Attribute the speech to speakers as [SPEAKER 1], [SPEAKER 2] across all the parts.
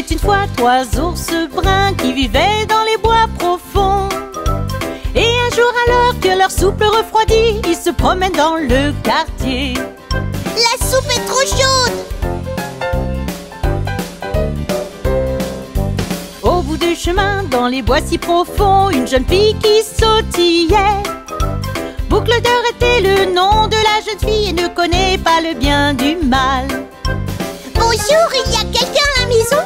[SPEAKER 1] était une fois 3 ours bruns qui vivaient dans les bois profonds. Et un jour, alors que leur soupe refroidit, ils se promènent dans le quartier.
[SPEAKER 2] La soupe est trop chaude!
[SPEAKER 1] Au bout du chemin, dans les bois si profonds, une jeune fille qui sautillait. Boucle d'or était le nom de la jeune fille et ne connaît pas le bien du mal.
[SPEAKER 2] Bonjour, il y a quelqu'un à la maison?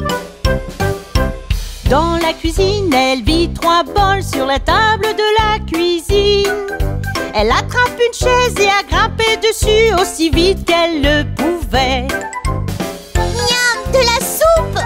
[SPEAKER 1] Dans la cuisine, elle vit 3 bols sur la table de la cuisine. Elle attrape une chaise et a grimpé dessus aussi vite qu'elle le pouvait.
[SPEAKER 2] Miam, de la soupe!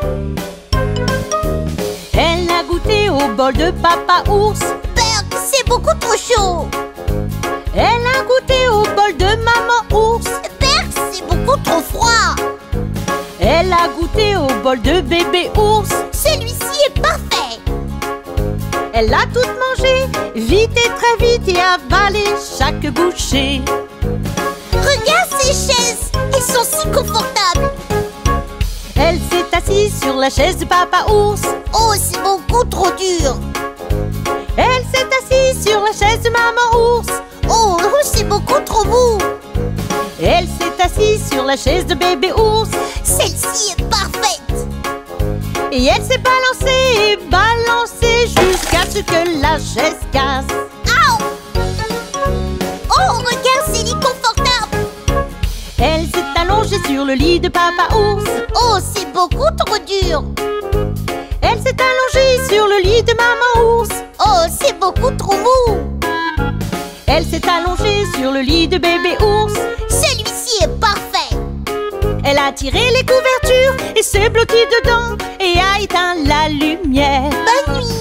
[SPEAKER 1] Elle a goûté au bol de papa ours.
[SPEAKER 2] Berk, c'est beaucoup trop chaud!
[SPEAKER 1] Elle a goûté au bol de maman ours.
[SPEAKER 2] Berk, c'est beaucoup trop froid!
[SPEAKER 1] Elle a goûté au bol de bébé ours.
[SPEAKER 2] Celui-ci est parfait!
[SPEAKER 1] Elle a tout mangé, vite et très vite, et avalé chaque bouchée.
[SPEAKER 2] Regarde ces chaises, elles sont si confortables!
[SPEAKER 1] Elle s'est assise sur la chaise de papa ours.
[SPEAKER 2] Oh, c'est beaucoup trop dur!
[SPEAKER 1] Elle s'est assise sur la chaise de maman ours.
[SPEAKER 2] Oh, c'est beaucoup trop mou!
[SPEAKER 1] Elle s'est assise sur la chaise de bébé ours.
[SPEAKER 2] Celle-ci est parfaite!
[SPEAKER 1] Et elle s'est balancée et balancée jusqu'à ce que la chaise casse.
[SPEAKER 2] Aouh! Oh, regarde, c'est lit confortable!
[SPEAKER 1] Elle s'est allongée sur le lit de papa ours.
[SPEAKER 2] Oh, c'est beaucoup trop dur!
[SPEAKER 1] Elle s'est allongée sur le lit de maman ours.
[SPEAKER 2] Oh, c'est beaucoup trop mou!
[SPEAKER 1] Elle s'est allongée sur le lit de bébé ours.
[SPEAKER 2] Celui-ci est parfait!
[SPEAKER 1] Elle a tiré les couvertures et s'est blottie dedans et a éteint la lumière.
[SPEAKER 2] Bonne nuit!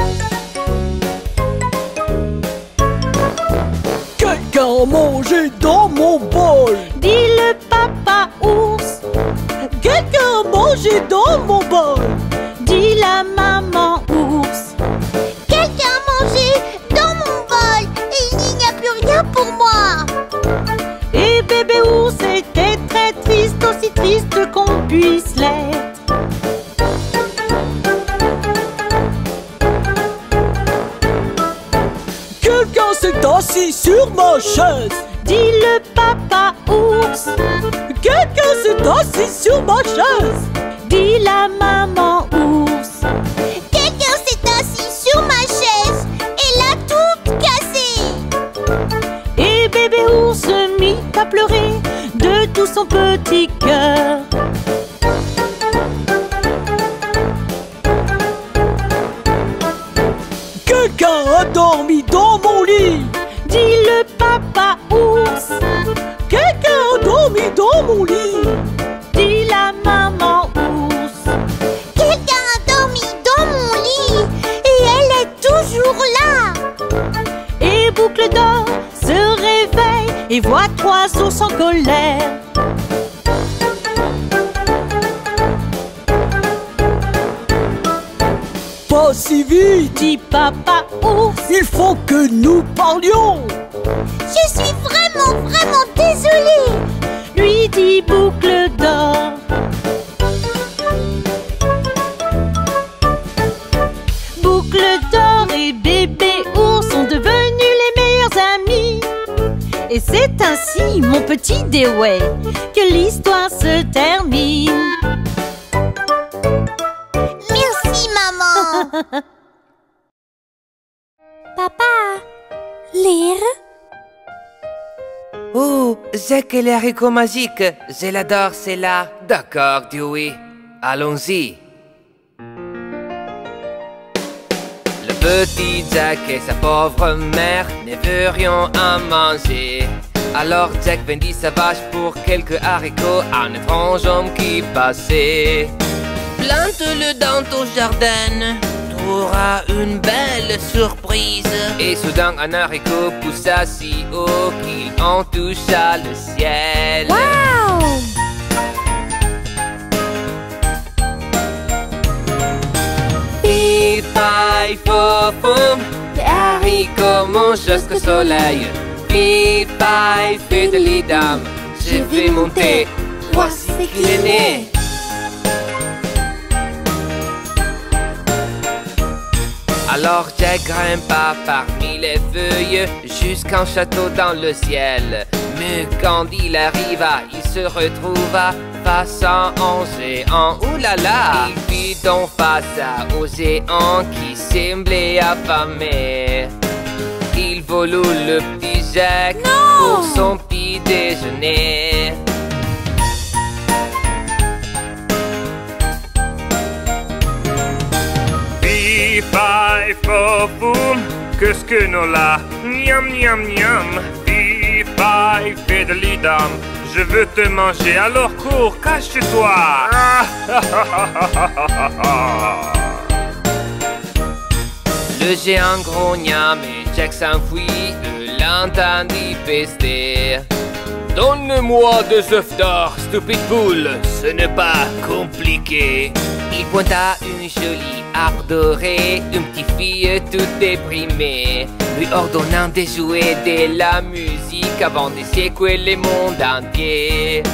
[SPEAKER 3] Quelqu'un a mangé dans mon bol!
[SPEAKER 1] Dit le papa ours.
[SPEAKER 3] Quelqu'un a mangé dans mon bol!
[SPEAKER 1] Dit la maman ours.
[SPEAKER 2] Quelqu'un a mangé dans mon bol et il n'y a plus rien pour moi!
[SPEAKER 1] Et bébé ours était très triste, aussi triste qu'on puisse l'être.
[SPEAKER 3] Quelqu'un s'est assis sur ma chaise!
[SPEAKER 1] Dit le papa ours.
[SPEAKER 3] Quelqu'un s'est assis sur ma chaise!
[SPEAKER 1] Dit la maman ours.
[SPEAKER 2] Quelqu'un s'est assis sur ma chaise et l'a toute cassée!
[SPEAKER 1] Et bébé ours se mit à pleurer de tout son petit cœur.
[SPEAKER 3] Quelqu'un a dormi dans mon lit!
[SPEAKER 1] Dit le papa ours.
[SPEAKER 3] Quelqu'un a dormi dans mon lit!
[SPEAKER 1] Dit la maman ours.
[SPEAKER 2] Quelqu'un a dormi dans mon lit et elle est toujours là!
[SPEAKER 1] Et Boucle d'Or se réveille et voit 3 ours en colère.
[SPEAKER 3] Pas si vite!
[SPEAKER 1] Dit papa ours.
[SPEAKER 3] Il faut que nous parlions!
[SPEAKER 2] Je suis vraiment désolée!
[SPEAKER 1] Lui dit Boucle d'Or. Boucle d'Or et bébé ours sont devenus les meilleurs amis. Et c'est ainsi, mon petit Dewey, que l'histoire se termine.
[SPEAKER 2] Merci, maman!
[SPEAKER 4] Papa, lire?
[SPEAKER 5] Oh, c'est que les haricots magiques. Je l'adore, c'est là. D'accord, Dewey. Allons-y. Le petit Jack et sa pauvre mère ne veulent rien à manger. Alors Jack vendit sa vache pour quelques haricots à un étrange homme qui passait. Plante-le dans ton jardin, tu auras une belle surprise. Et soudain un haricot poussa si haut qu'il en toucha le ciel.
[SPEAKER 4] Wow!
[SPEAKER 5] Fif-faille-fo-foum, les haricots mangent jusqu'au soleil. Fif-faille, fais de l'idam, je vais monter, voici qu'il est né. Alors Jack grimpa parmi les feuilles jusqu'un château dans le ciel. Mais quand il arriva, il se retrouva face à un géant. Oulala! Il vit donc face au géant qui semblait affamé. Il voulut le petit Jack pour son petit déjeuner.
[SPEAKER 6] Boum, qu'est-ce que nous là? Niam, niam, niam. Fif, fidelidam. Je veux te manger, alors cours, cache-toi.
[SPEAKER 5] Le géant grogna, mais Jack s'enfuit, l'entendit pester. Donne-moi des œufs d'or, stupide poule, ce n'est pas compliqué. Il pointa une jolie arbre dorée, une petite fille toute déprimée, lui ordonnant de jouer de la musique avant de secouer le monde entier.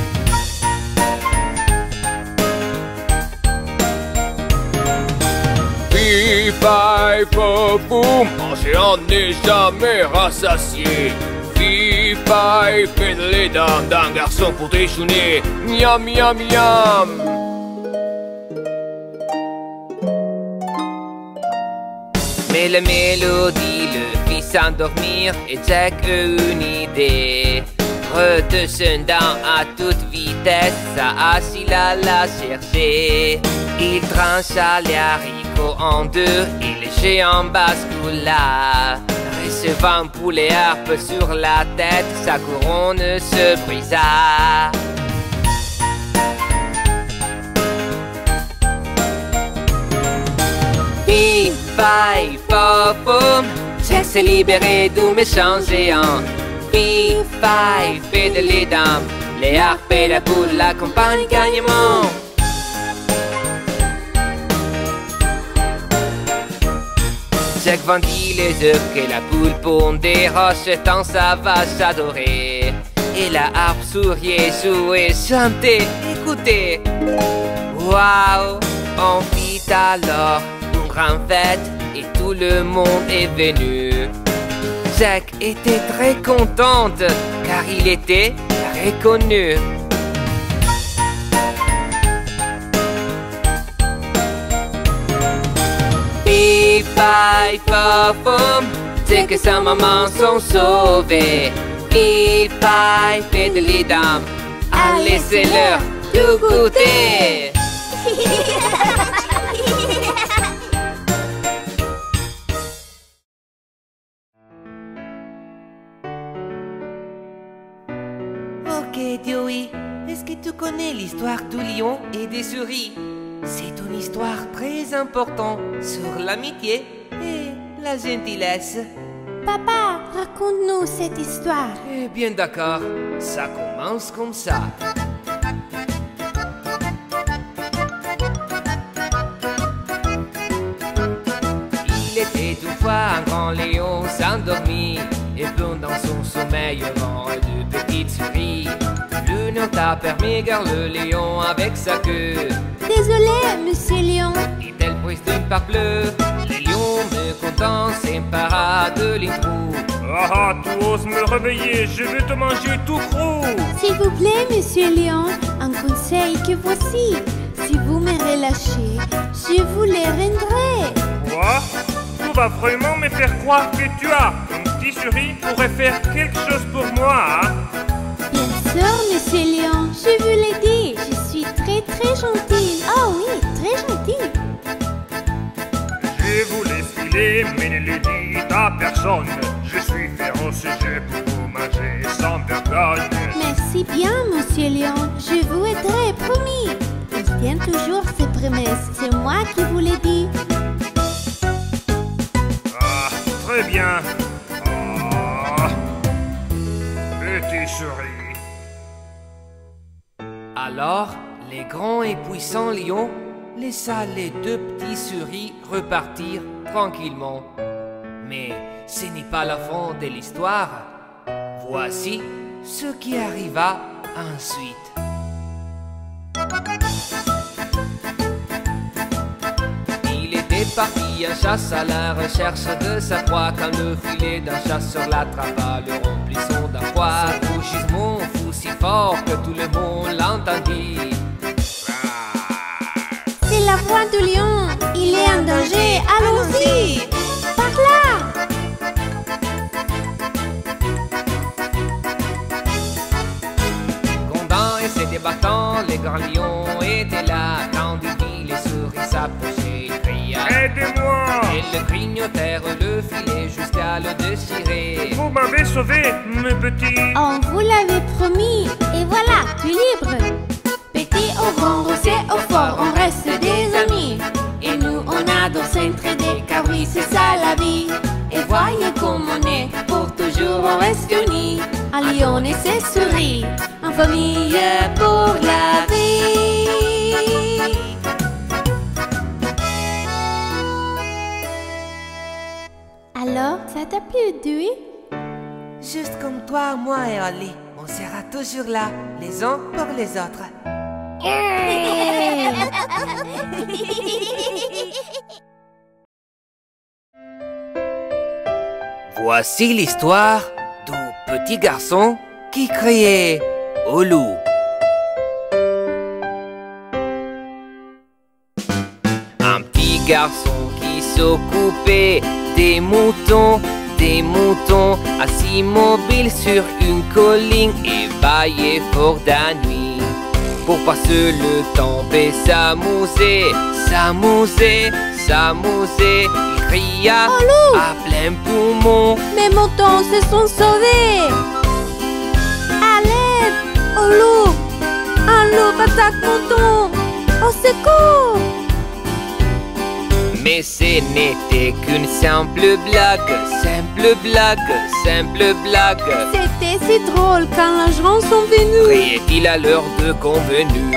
[SPEAKER 5] Fif, boum, un géant n'est jamais rassasié. Fif, fidelidam, d'un garçon pour déjeuner. Miam, miam, miam. Mais la mélodie le fit s'endormir et Jack eut une idée. Redescendant à toute vitesse, sa hache il alla chercher. Il trancha les haricots en deux et le géant bascula. Recevant un poulet harpe sur la tête, sa couronne se brisa. Fif, fi, fo, boum, Jack s'est libéré du méchant géant. Fif, fi, fidelidam, les harpes et la poule l'accompagnent gaiement. Jack vendit les œufs que la poule pondait, rachetant sa vache adorée. Et la harpe souriait, jouait, chantait, écoutait. Waouh, on fit alors une grande fête et tout le monde est venu. Jack était très contente car il était reconnu. Fif, fi, fo, boum, Jack et sa maman sont sauvés. Fif, fi, fidelidam, allez c'est l'heure de goûter. Ok Dewey, est-ce que tu connais l'histoire du lion et des souris? C'est une histoire très importante sur l'amitié et la gentillesse.
[SPEAKER 4] Papa, raconte-nous cette histoire.
[SPEAKER 5] Eh bien d'accord, ça commence comme ça. Il était une fois un grand lion s'endormit, et pendant son sommeil avant de petites souris. Le lion t'a permis garde le lion avec sa queue.
[SPEAKER 4] Désolé, monsieur Lion.
[SPEAKER 5] Dit-elle prise d'une part bleue. Le lion mécontent s'empara de l'introu.
[SPEAKER 6] Ah, tu oses me réveiller, je vais te manger tout cru.
[SPEAKER 4] S'il vous plaît, monsieur Lion, un conseil que voici. Si vous me relâchez, je vous les rendrai.
[SPEAKER 6] Quoi? Tu vas vraiment me faire croire que tu as une petite souris pourrait faire quelque chose pour moi, hein?
[SPEAKER 4] Bien sûr, monsieur Lion, je vous l'ai dit, je suis très très gentille. Oh oui, très gentille.
[SPEAKER 6] Je vous laisse filer, mais ne le dites à personne. Je suis féroce, je peux vous manger sans vergogne.
[SPEAKER 4] Merci bien, monsieur Lion, je vous aiderai, promis. Il tient toujours ses promesses, c'est moi qui vous l'ai dit.
[SPEAKER 6] Ah, très bien. Ah, petit souris.
[SPEAKER 5] Alors, les grands et puissants lions laissa les deux petits souris repartir tranquillement. Mais ce n'est pas la fin de l'histoire. Voici ce qui arriva ensuite. Il était parti parti en chasse à la recherche de sa proie. Quand le filet d'un chasseur l'attrapa, le remplissant d'un poids. Son rugissement fut si fort que tout le monde l'entendit.
[SPEAKER 4] C'est la voix du lion, il est en danger, allons-y! Par là!
[SPEAKER 5] Grondant et se débattant, les grands lions étaient là. Quand il vit les souris s'approcher, il cria:
[SPEAKER 6] Aidez-moi!
[SPEAKER 5] Et le grignotèrent le filet jusqu'à le déchirer.
[SPEAKER 6] Vous m'avez sauvé, mes petits.
[SPEAKER 4] On vous l'avait promis, et voilà, tu es libre! Petit au grand, gros et au fort, on reste des amis. Et nous, on adore s'entraider, car oui, c'est ça la vie. Et voyez comme on est, pour toujours on reste unis. Un lion et ses souris, en famille pour la vie. Alors, ça t'a plu, Dewey?
[SPEAKER 7] Juste comme toi, moi et Holly, on sera toujours là, les uns pour les autres.
[SPEAKER 5] Voici l'histoire du petit garçon qui criait au loup. Un petit garçon qui s'occupait des moutons, assis mobile sur une colline, éveillé fort la nuit. Pour passer le temps et s'amuser, il cria à plein poumon:
[SPEAKER 4] Mes moutons se sont sauvés! À l'aide! Au loup! Un loup attaque mouton! Au secours!
[SPEAKER 5] Mais ce n'était qu'une simple blague.
[SPEAKER 4] C'était si drôle quand les gens sont venus!
[SPEAKER 5] Criait-il à l'heure de convenu.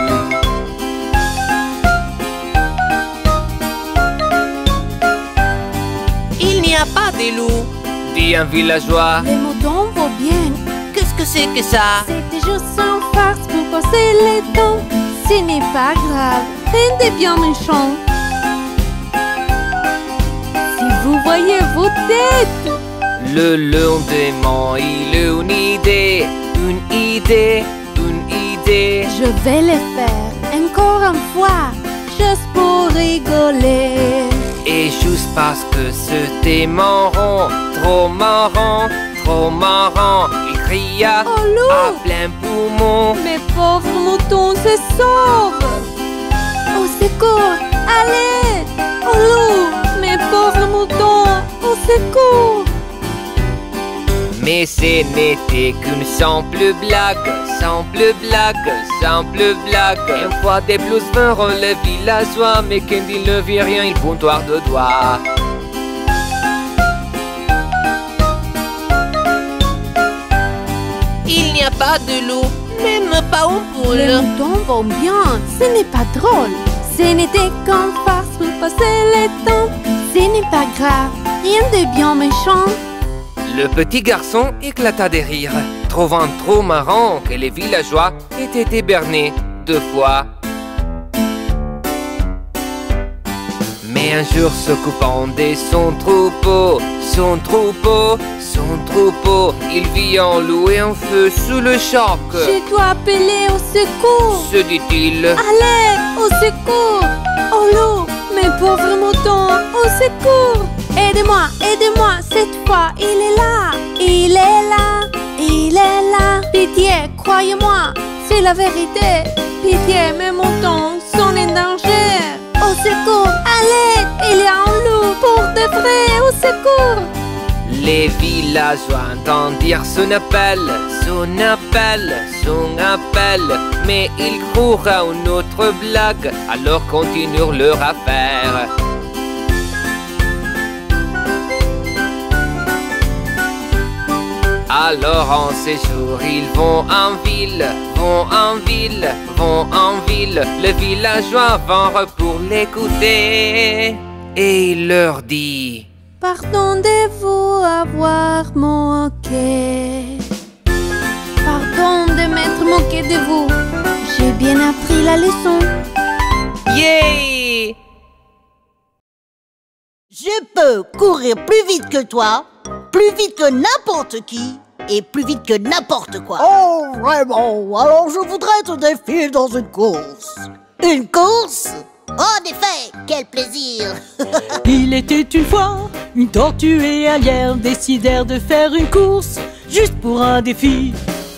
[SPEAKER 7] Il n'y a pas de loup,
[SPEAKER 5] dit un villageois.
[SPEAKER 4] Les moutons vont bien!
[SPEAKER 7] qu'est-ce que c'est que ça?
[SPEAKER 4] C'était juste sans farce pour passer le temps. Ce n'est pas grave, rien de bien méchant. Si vous voyez vos têtes!
[SPEAKER 5] Le lendemain, il eut une idée.
[SPEAKER 4] Je vais le faire encore une fois, juste pour rigoler.
[SPEAKER 5] Et juste parce que c'était marrant, trop marrant, il cria
[SPEAKER 4] Oh loup!
[SPEAKER 5] à plein poumon.
[SPEAKER 4] Mes pauvres moutons se sauvent! Au secours! À l'aide! Oh loup! Mes pauvres moutons! Au secours!
[SPEAKER 5] Mais ce n'était qu'une simple blague. Une fois de plus vinrent les villageois, mais quand ils ne virent rien, ils pointoirent de doigts.
[SPEAKER 7] Il n'y a pas de loup, même pas un poule.
[SPEAKER 4] Les moutons vont bien, ce n'est pas drôle. Ce n'était qu'un farce pour passer le temps. Ce n'est pas grave, rien de bien méchant.
[SPEAKER 5] Le petit garçon éclata de rire, trouvant trop marrant que les villageois étaient ébernés 2 fois. Mais un jour, s'occupant de son troupeau, il vit un loup et un feu sous le choc.
[SPEAKER 4] Je dois appeler au secours.
[SPEAKER 5] Se dit-il.
[SPEAKER 4] À l'aide, au secours. Oh loup, mes pauvres moutons, au secours. Aidez-moi, cette fois, il est là. Pitié, croyez-moi, c'est la vérité. Pitié, mes moutons sont en danger. Au secours, à l'aide, il y a un loup pour de vrai, au secours.
[SPEAKER 5] Les villageois entendirent son appel, mais ils crurent à une autre blague, alors continuèrent leur affaire. Alors en séjour, ils vont en ville. Les villageois vinrent pour l'écouter, et il leur dit:
[SPEAKER 4] Pardon de vous avoir moqué. Pardon de m'être moqué de vous. J'ai bien appris la leçon.
[SPEAKER 5] Yeah!
[SPEAKER 8] peux courir plus vite que toi, plus vite que n'importe qui et plus vite que n'importe quoi.
[SPEAKER 3] Oh, vraiment? Alors je voudrais te défier dans une course.
[SPEAKER 8] Une course? En effet, quel plaisir.
[SPEAKER 1] Il était une fois une tortue et un lièvre décidèrent de faire une course juste pour un défi.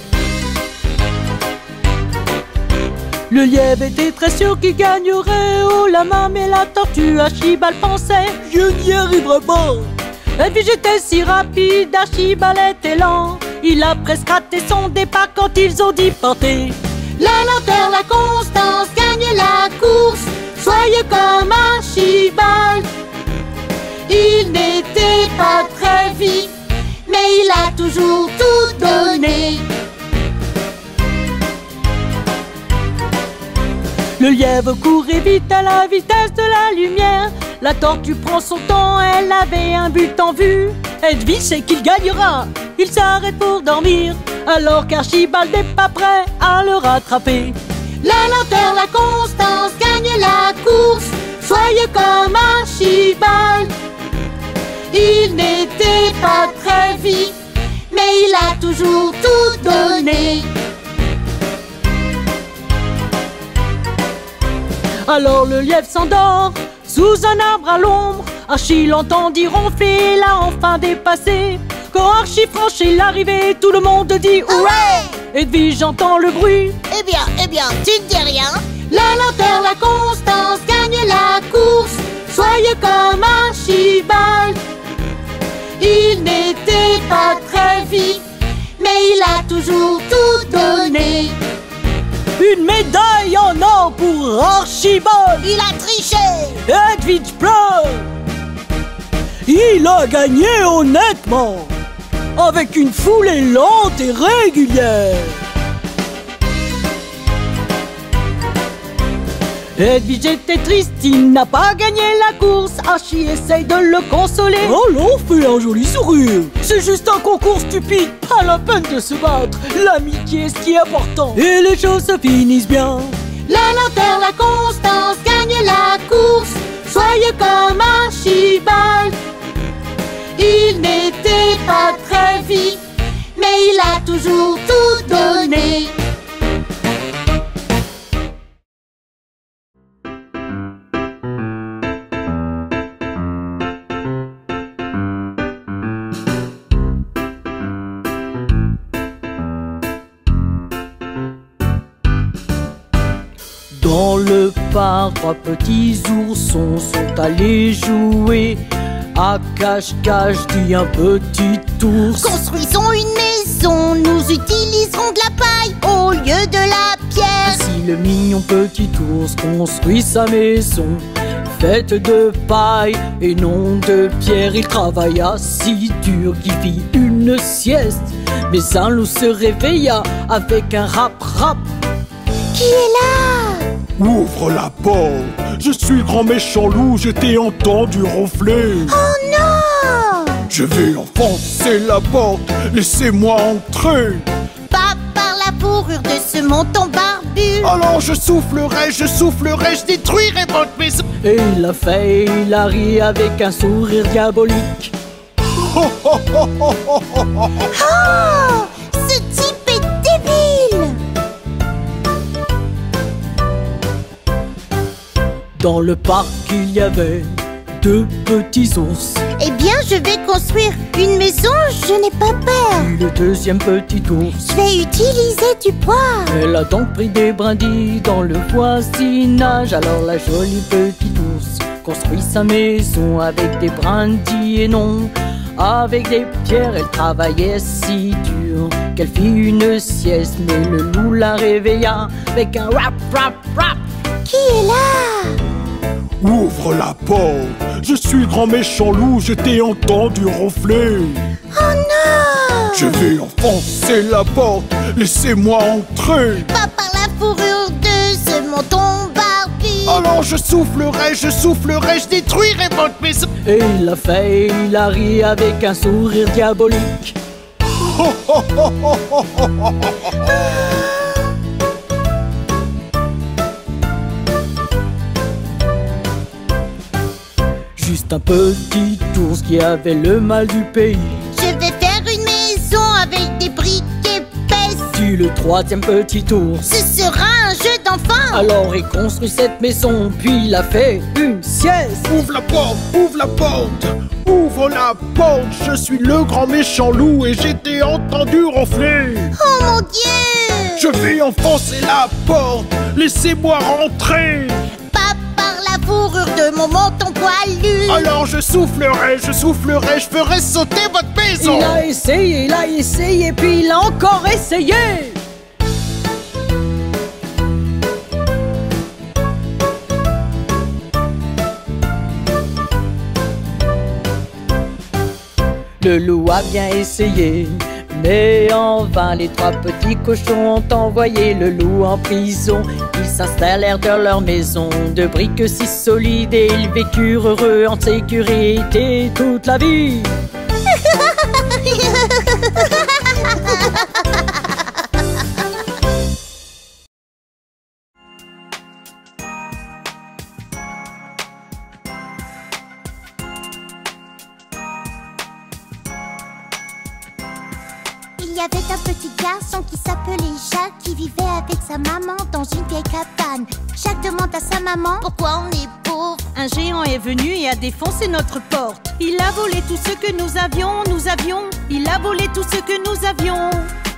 [SPEAKER 1] Le lièvre était très sûr qu'il gagnerait haut la main, mais la tortue Archibald pensait:
[SPEAKER 3] je n'y arriverai pas.
[SPEAKER 1] Et puis j'étais si rapide, Archibald était lent. Il a presque raté son départ quand ils ont dit partez.
[SPEAKER 4] La lenteur, la constance gagne la course. Soyez comme Archibald. Il n'était pas très vite, mais il a toujours tout donné.
[SPEAKER 1] Le lièvre courait vite à la vitesse de la lumière. La tortue prend son temps, elle avait un but en vue. Edwige sait qu'il gagnera, il s'arrête pour dormir, alors qu'Archibald n'est pas prêt à le rattraper.
[SPEAKER 4] La lenteur, la constance gagne la course. Soyez comme Archibald. Il n'était pas très vite, mais il a toujours tout donné.
[SPEAKER 1] Alors le lièvre s'endort sous un arbre à l'ombre. Archie l'entendit ronfler, l'a enfin dépassé. Quand Archie franchit l'arrivée, tout le monde dit hurrah. Edwige entend le bruit.
[SPEAKER 8] Eh bien, tu ne dis rien.
[SPEAKER 4] La lenteur, la constance gagne la course. Soyez comme Archibald. Il n'était pas très vite, mais il a toujours tout donné.
[SPEAKER 3] Une médaille en or pour Archibald.
[SPEAKER 8] Il a triché.
[SPEAKER 3] Edwige pleure. Il a gagné honnêtement, avec une foulée lente et régulière.
[SPEAKER 1] Edwige était triste, il n'a pas gagné la course. Archie essaye de le consoler.
[SPEAKER 3] Alors fais un joli sourire. C'est juste un concours stupide, pas la peine de se battre. L'amitié est ce qui est important.
[SPEAKER 1] Et les choses se finissent bien.
[SPEAKER 4] La lenteur, la constance gagne la course. Soyez comme Archibald. Il n'était pas très vite, mais il a toujours tout donné.
[SPEAKER 1] Dans le parc, trois petits oursons sont allés jouer à cache-cache, dit un petit ours.
[SPEAKER 8] Construisons une maison, nous utiliserons de la paille au lieu de la pierre.
[SPEAKER 1] Si le mignon petit ours construit sa maison faite de paille et non de pierre, il travailla si dur qu'il fit une sieste. Mais un loup se réveilla avec un rap-rap.
[SPEAKER 2] Qui est là?
[SPEAKER 9] Ouvre la porte, je suis le grand méchant loup, je t'ai entendu ronfler.
[SPEAKER 2] Oh non!
[SPEAKER 9] Je vais enfoncer la porte, laissez-moi entrer.
[SPEAKER 8] Pas par la fourrure de ce menton barbu.
[SPEAKER 9] Alors je soufflerai, je détruirai votre maison.
[SPEAKER 1] Et il l'a fait, il a ri avec un sourire diabolique.
[SPEAKER 2] Oh! Ce type est débile!
[SPEAKER 1] Dans le parc, il y avait deux petits ours.
[SPEAKER 2] Eh bien, je vais construire une maison, je n'ai pas peur.
[SPEAKER 1] Puis le deuxième petit ours.
[SPEAKER 2] Je vais utiliser du bois.
[SPEAKER 1] Elle a donc pris des brindilles dans le voisinage. Alors la jolie petite ours construit sa maison avec des brindilles et non avec des pierres. Elle travaillait si dur qu'elle fit une sieste. Mais le loup la réveilla avec un rap, rap, rap.
[SPEAKER 2] Qui est là?
[SPEAKER 9] Ouvre la porte, je suis le grand méchant loup, je t'ai entendu ronfler.
[SPEAKER 2] Oh non!
[SPEAKER 9] Je vais enfoncer la porte, laissez-moi entrer.
[SPEAKER 8] Pas par la fourrure de ce menton barbu.
[SPEAKER 9] Alors je soufflerai, je détruirai votre maison.
[SPEAKER 1] Et il l'a fait, il a ri avec un sourire diabolique. Juste
[SPEAKER 3] C'est un petit ours qui avait le mal du pays.
[SPEAKER 2] Je vais faire une maison avec des briques épaisses.
[SPEAKER 3] Dis le troisième petit ours.
[SPEAKER 2] Ce sera un jeu d'enfant.
[SPEAKER 3] Alors il construit cette maison, puis il a fait une sieste.
[SPEAKER 9] Ouvre la porte, ouvre la porte, ouvre la porte. Je suis le grand méchant loup et j'ai été entendu ronfler.
[SPEAKER 2] Oh mon Dieu!
[SPEAKER 9] Je vais enfoncer la porte, laissez-moi rentrer.
[SPEAKER 2] Pas par la fourrure de mon menton poilu.
[SPEAKER 9] Alors je soufflerai, je ferai sauter votre maison.
[SPEAKER 3] Il a essayé, puis il a encore essayé. Le loup a bien essayé, mais en vain. Les trois petits cochons ont envoyé le loup en prison. Ils s'installèrent dans leur maison de briques si solides et ils vécurent heureux en sécurité toute la vie.
[SPEAKER 2] Il y avait un petit garçon qui s'appelait Jacques, qui vivait avec sa maman dans une vieille cabane. Jacques demande à sa maman pourquoi on est pauvre.
[SPEAKER 1] Un géant est venu et a défoncé notre porte. Il a volé tout ce que nous avions. Il a volé tout ce que nous avions.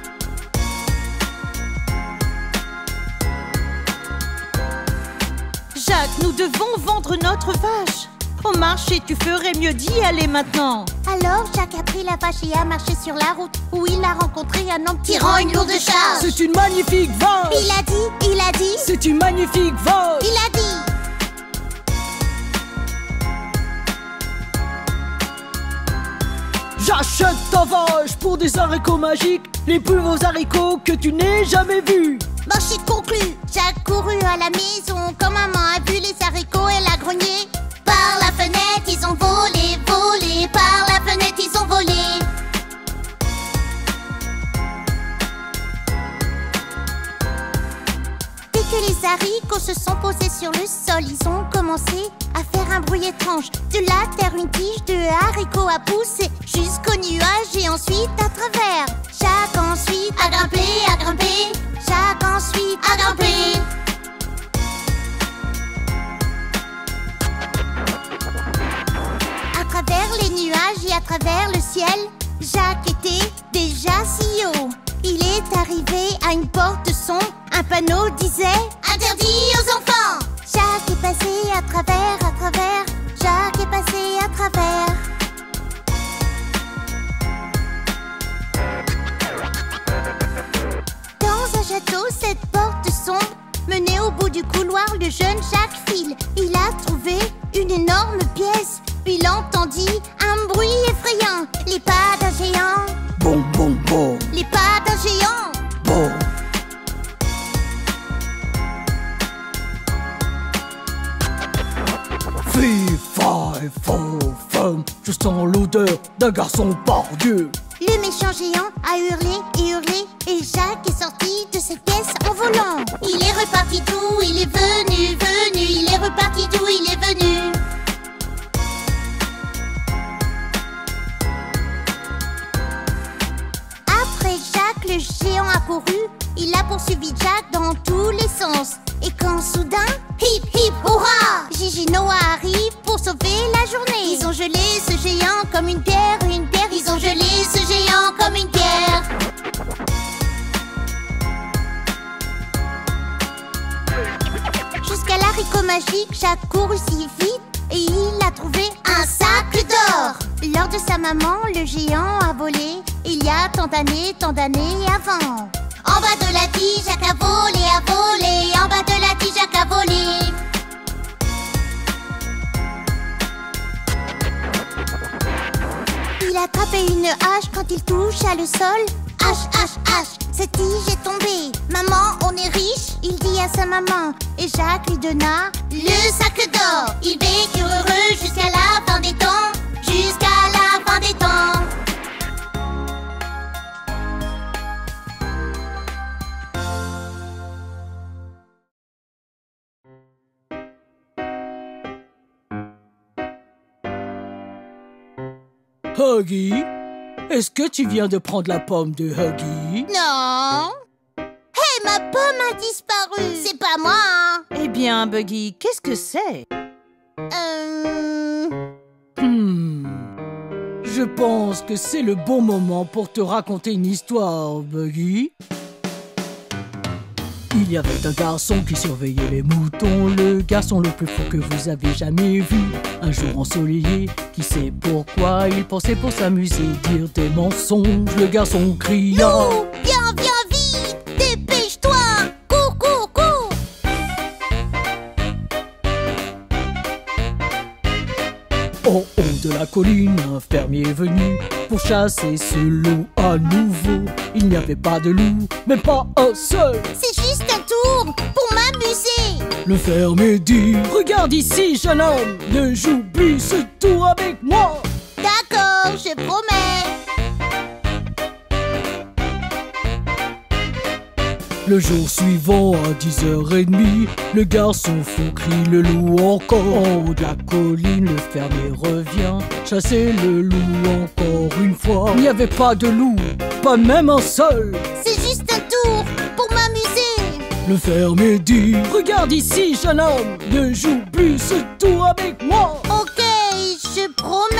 [SPEAKER 1] Jacques, nous devons vendre notre vache. Au marché, tu ferais mieux d'y aller maintenant.
[SPEAKER 2] Alors Jacques a pris la vache et a marché sur la route, où il a rencontré un homme tirant une lourde charge.
[SPEAKER 3] C'est une magnifique vache.
[SPEAKER 2] Il a dit,
[SPEAKER 3] c'est une magnifique vache.
[SPEAKER 2] il a dit.
[SPEAKER 3] J'achète ta vache pour des haricots magiques, les plus beaux haricots que tu n'aies jamais vus.
[SPEAKER 2] Marché conclu. Jacques courut à la maison. Quand maman a vu les haricots, elle a grogné. Par la fenêtre, ils ont volé, volé. Par la fenêtre, ils ont volé. Dès que les haricots se sont posés sur le sol, ils ont commencé à faire un bruit étrange. De la terre, une tige de haricots a poussé jusqu'au nuage et ensuite à travers. Jacques ensuite a grimpé, a grimpé. Jacques ensuite a grimpé. À travers les nuages et à travers le ciel, Jacques était déjà si haut. Il est arrivé à une porte sombre. Un panneau disait « Interdit aux enfants ». Jacques est passé à travers, à travers. Jacques est passé à travers. Dans un château, cette porte sombre menait au bout du couloir. Le jeune Jacques file. Il a trouvé une énorme pièce. Puis il entendit un bruit effrayant. Les pas d'un géant.
[SPEAKER 3] Bon, bon, bon.
[SPEAKER 2] Les pas d'un géant.
[SPEAKER 3] Bon. Fille, faille, faux, femme. Je sens l'odeur d'un garçon par Dieu.
[SPEAKER 2] Le méchant géant a hurlé et hurlé. Et Jacques est sorti de cette pièce en volant. Il est reparti d'où il est venu, venu. Il est reparti d'où il est venu. Après Jacques, le géant a couru. Il a poursuivi Jacques dans tous les sens. Et quand soudain, hip hip hurrah, Gigi Noah arrive pour sauver la journée. Ils ont gelé ce géant comme une pierre, une pierre. Ils ont gelé ce géant comme une pierre. Jusqu'à l'haricot magique, Jacques courut si vite et il a trouvé un sac d'or. Lors de sa maman, le géant a volé. Il y a tant d'années avant. En bas de la tige, Jacques a volé, a volé. En bas de la tige, Jacques a volé. Il a attrapé une hache quand il toucha le sol. Hache, hache, hache, cette tige est tombée. Maman, on est riche, il dit à sa maman. Et Jacques lui donna le sac d'or. Ils vécurent heureux jusqu'à la fin des temps. Jusqu'à la fin des temps.
[SPEAKER 3] Huggy, est-ce que tu viens de prendre la pomme de Huggy?
[SPEAKER 2] Non. Hé, ma pomme a disparu. C'est pas moi, hein.
[SPEAKER 1] Eh bien, Buggy, qu'est-ce que c'est?
[SPEAKER 3] Je pense que c'est le bon moment pour te raconter une histoire, Buggy. Il y avait un garçon qui surveillait les moutons, le garçon le plus fou que vous avez jamais vu. Un jour ensoleillé, qui sait pourquoi, il pensait pour s'amuser dire des mensonges. Le garçon cria:
[SPEAKER 2] Loup, viens, viens vite, dépêche-toi, cours, cours, cours.
[SPEAKER 3] En haut de la colline, un fermier est venu pour chasser ce loup à nouveau. Il n'y avait pas de loup, même pas un seul.
[SPEAKER 2] C'est juste un tour pour m'amuser.
[SPEAKER 3] Le fermier dit: regarde ici, jeune homme, ne joue plus ce tour avec moi.
[SPEAKER 2] D'accord, je promets.
[SPEAKER 3] Le jour suivant, à 10h30, le garçon fou crie le loup encore. En haut de la colline, le fermier revient chasser le loup encore une fois. Il n'y avait pas de loup, pas même un seul.
[SPEAKER 2] C'est juste un tour pour m'amuser.
[SPEAKER 3] Le fermier dit: regarde ici, jeune homme, ne joue plus ce tour avec moi.
[SPEAKER 2] Ok, je promets.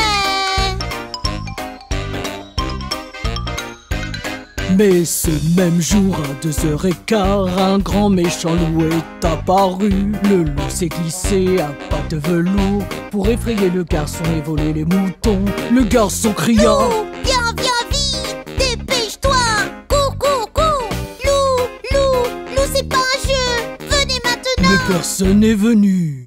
[SPEAKER 3] Mais ce même jour, à 2h15, un grand méchant loup est apparu. Le loup s'est glissé à pas de velours pour effrayer le garçon et voler les moutons. Le garçon cria:
[SPEAKER 2] Loup, viens, viens vite, dépêche-toi, cours, cours, cours. Loup, loup, loup, c'est pas un jeu, venez maintenant.
[SPEAKER 3] mais personne n'est venu.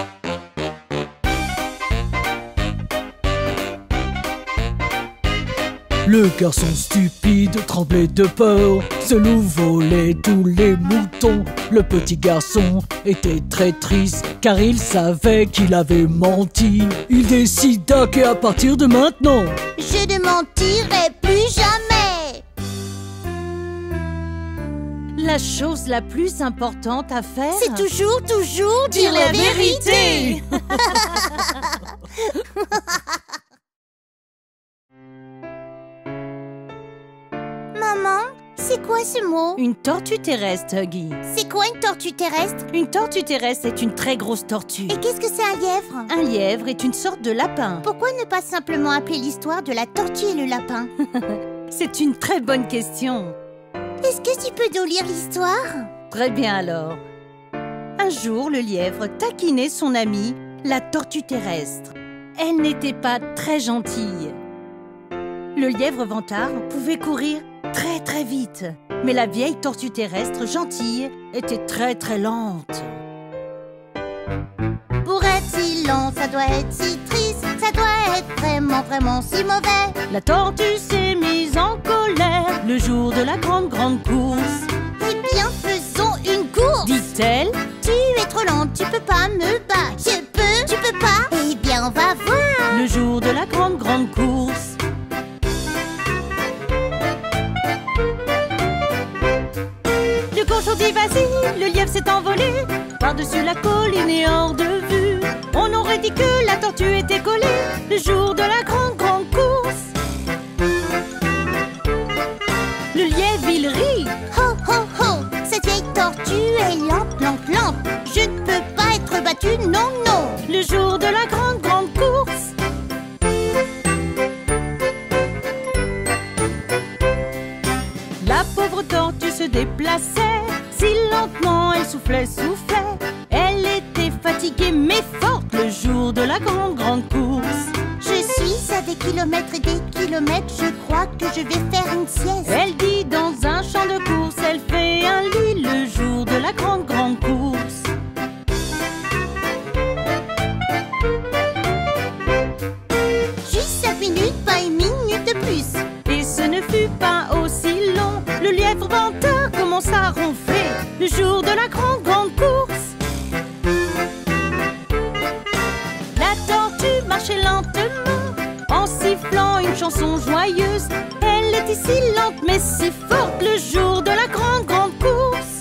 [SPEAKER 3] Le garçon stupide tremblait de peur. Ce loup volait tous les moutons. Le petit garçon était très triste car il savait qu'il avait menti. Il décida qu'à partir de maintenant,
[SPEAKER 2] Je ne mentirai plus jamais.
[SPEAKER 1] La chose la plus importante à faire,
[SPEAKER 2] C'est toujours dire la vérité. Maman, c'est quoi ce mot?
[SPEAKER 1] Une tortue terrestre, Huggy.
[SPEAKER 2] C'est quoi une tortue terrestre?
[SPEAKER 1] Une tortue terrestre est une très grosse tortue.
[SPEAKER 2] Et qu'est-ce que c'est un lièvre?
[SPEAKER 1] Un lièvre est une sorte de lapin.
[SPEAKER 2] Pourquoi ne pas simplement appeler l'histoire de la tortue et le lapin?
[SPEAKER 1] C'est une très bonne question.
[SPEAKER 2] Est-ce que tu peux nous lire l'histoire?
[SPEAKER 1] Très bien alors. Un jour, le lièvre taquinait son amie, la tortue terrestre. Elle n'était pas très gentille. Le lièvre vantard pouvait courir très très vite, mais la vieille tortue terrestre gentille était très très lente.
[SPEAKER 2] Pour être si lent, ça doit être si triste, ça doit être vraiment vraiment si mauvais.
[SPEAKER 1] La tortue s'est mise en colère le jour de la grande course.
[SPEAKER 2] Eh bien, faisons une course,
[SPEAKER 1] Dit-elle,
[SPEAKER 2] Tu es trop lente, tu peux pas me battre. Je peux, tu peux pas. Eh bien, on va voir.
[SPEAKER 1] le jour de la grande course. Le cochon dit vas-y, le lièvre s'est envolé par-dessus la colline et hors de vue. On aurait dit que la tortue était collée le jour de la grande course. Le lièvre il rit,
[SPEAKER 2] Ho, ho, ho, cette vieille tortue est lente, lente, lente. Je ne peux pas être battue, non, non.
[SPEAKER 1] le jour de la grande course. La pauvre tortue se déplaçait, si lentement elle soufflait. Elle était fatiguée mais forte le jour de la grande course.
[SPEAKER 2] Je suis à des kilomètres et des kilomètres. Je crois que je vais faire une sieste.
[SPEAKER 1] Elle dit dans un champ de course, elle fait un lit le jour de la grande course.
[SPEAKER 2] Juste 5 minutes, pas une minute de plus.
[SPEAKER 1] Et ce ne fut pas aussi long. Le lièvre vantard commença à ronfler le jour de la grande course. La tortue marchait lentement en sifflant une chanson joyeuse. Elle était si lente mais si forte le jour de la grande course.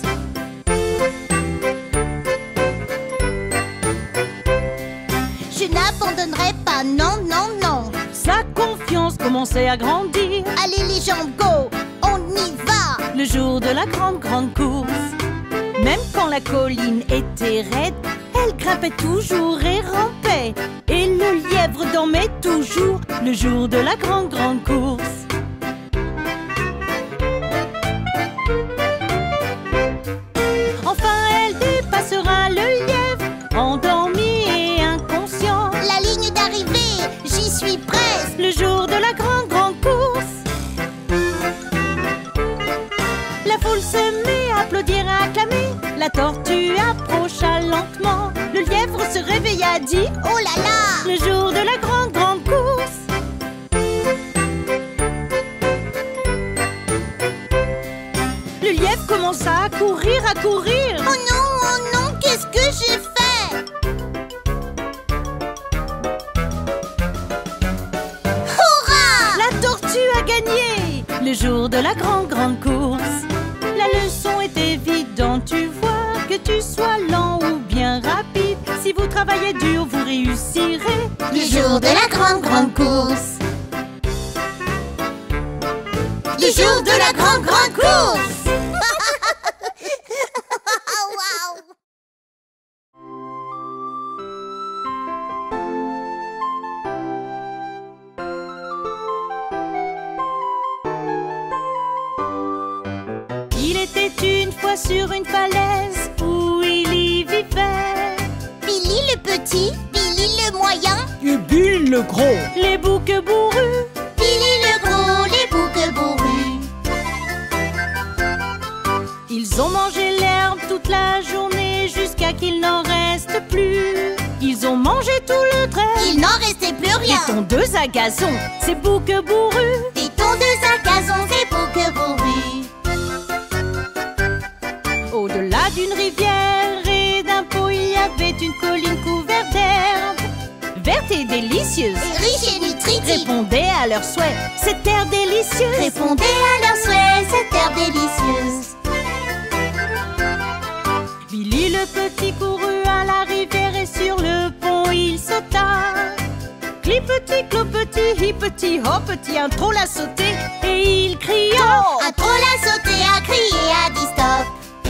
[SPEAKER 2] Je n'abandonnerai pas, non, non, non.
[SPEAKER 1] Sa confiance commencer à grandir.
[SPEAKER 2] Allez les jambes, go, on y va.
[SPEAKER 1] Le jour de la grande course. Même quand la colline était raide, elle grimpait toujours et rampait. Et le lièvre dormait toujours. Le jour de la grande course. Enfin elle dépassera le lièvre, endormi et inconscient.
[SPEAKER 2] La ligne d'arrivée, j'y suis presque.
[SPEAKER 1] Le jour de la grande course. La foule se met à applaudir et acclamer. La tortue approcha lentement. Le lièvre se réveilla, dit
[SPEAKER 2] oh là là,
[SPEAKER 1] le jour de la grande course. Le lièvre commença à courir, à courir.
[SPEAKER 2] Oh non, qu'est-ce que j'ai fait? Hurrah!
[SPEAKER 1] La tortue a gagné. Le jour de la grande course. La leçon est évidente, tu vois. Que tu sois lent ou bien rapide, si vous travaillez dur, vous réussirez.
[SPEAKER 2] Le jour de la grande course. Le jour de la grande course. Wow.
[SPEAKER 1] Il était une fois sur une falaise où il y vivait
[SPEAKER 2] Billy le petit, Billy le moyen
[SPEAKER 9] Et Bill le gros.
[SPEAKER 1] les boucs bourrus.
[SPEAKER 2] Billy le gros, les boucs bourrus.
[SPEAKER 1] Ils ont mangé l'herbe toute la journée jusqu'à qu'il n'en reste plus. Ils ont mangé tout le trait.
[SPEAKER 2] Il n'en restait plus rien.
[SPEAKER 1] Des tondeuses à gazon, ces boucs bourrus.
[SPEAKER 2] Des tondeuses à gazon, des boucs bourrus.
[SPEAKER 1] Au-delà d'une rivière et d'un pot, il y avait une colline couverte d'herbe, verte et délicieuse.
[SPEAKER 2] Et riche et nutritive.
[SPEAKER 1] Répondez à leurs souhaits, cette terre délicieuse.
[SPEAKER 2] Répondez à leurs souhaits, cette terre délicieuse.
[SPEAKER 1] Billy le petit courut à la rivière et sur le pont il sauta. Clipeti, clopeti, hippeti, hoppeti, un troll a sauté et il cria.
[SPEAKER 2] Un troll a sauté, a crié, a dit stop.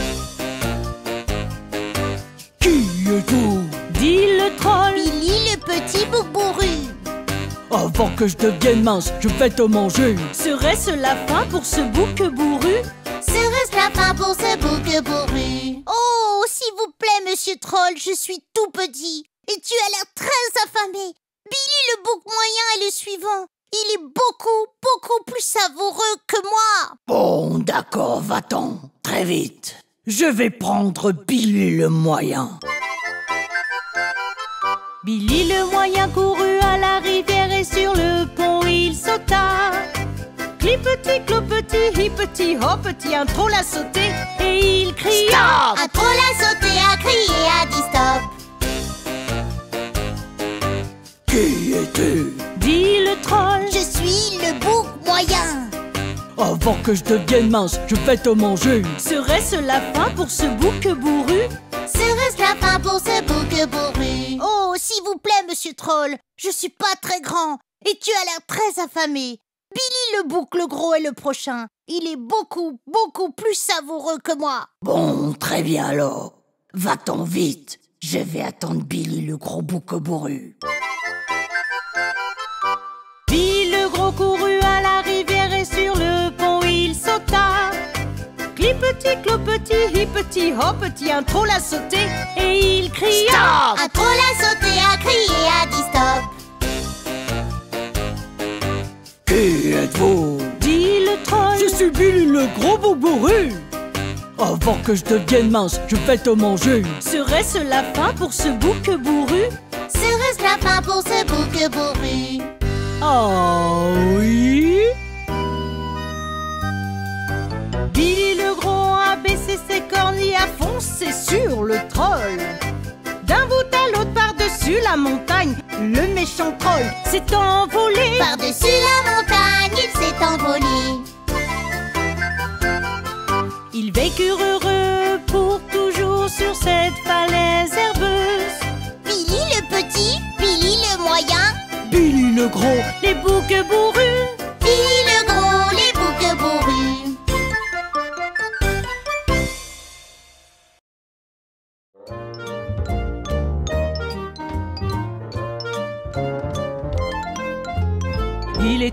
[SPEAKER 9] Qui es-tu?
[SPEAKER 1] Dit le troll.
[SPEAKER 2] Billy le petit bouc bourru.
[SPEAKER 3] Avant que je devienne mince, je vais te manger.
[SPEAKER 1] Serait-ce la fin pour ce bouc bourru?
[SPEAKER 2] Serait-ce la fin pour ce bouc bourru? Oh, s'il vous plaît, monsieur Troll, je suis tout petit et tu as l'air très affamé. Billy le bouc moyen est le suivant. Il est beaucoup plus savoureux que moi.
[SPEAKER 3] Bon, d'accord, va-t'en. Très vite. Je vais prendre Billy le moyen.
[SPEAKER 1] Billy le moyen courut à la rivière et sur le pont il sauta. Clipeti, clopeti, hippeti, hoppeti, un troll a sauté et il cria.
[SPEAKER 3] Stop!
[SPEAKER 2] Un troll a sauté, a crié, a dit stop.
[SPEAKER 3] Qui es-tu?
[SPEAKER 1] Dit le troll.
[SPEAKER 2] Je suis le bouc moyen.
[SPEAKER 3] Avant que je devienne mince, je vais te manger.
[SPEAKER 1] Serait-ce la fin pour ce bouc bourru?
[SPEAKER 2] Serait-ce la fin pour ce bouc bourru? Oh, s'il vous plaît, monsieur Troll, je suis pas très grand et tu as l'air très affamé. Billy le bouc le gros est le prochain. Il est beaucoup plus savoureux que moi.
[SPEAKER 3] Bon, très bien alors. Va-t'en vite. Je vais attendre Billy le gros bouc bourru.
[SPEAKER 1] Billy le gros courut à la rivière et sur le pont il sauta. Clipeti, clopeti, hippeti, hoppeti, un troll a sauté et il cria.
[SPEAKER 3] Stop!
[SPEAKER 2] Un troll a sauté, a crié, a dit stop.
[SPEAKER 3] Qui êtes-vous?
[SPEAKER 1] Dit le troll.
[SPEAKER 3] Je suis Billy le gros bouc bourru. Avant que je devienne mince, je vais te manger.
[SPEAKER 1] Serait-ce la fin pour ce bouc bourru?
[SPEAKER 2] Serait-ce la fin pour ce bouc bourru?
[SPEAKER 3] Ah oui?
[SPEAKER 1] Billy le gros a baissé ses cornes et a foncé sur le troll. D'un bout à l'autre par-dessus la montagne, le méchant troll s'est envolé.
[SPEAKER 2] Par-dessus la montagne, il s'est envolé.
[SPEAKER 1] Ils vécurent heureux pour toujours sur cette falaise herbeuse.
[SPEAKER 2] Billy le petit, Billy le moyen,
[SPEAKER 3] Billy le gros.
[SPEAKER 1] Les boucs bourrus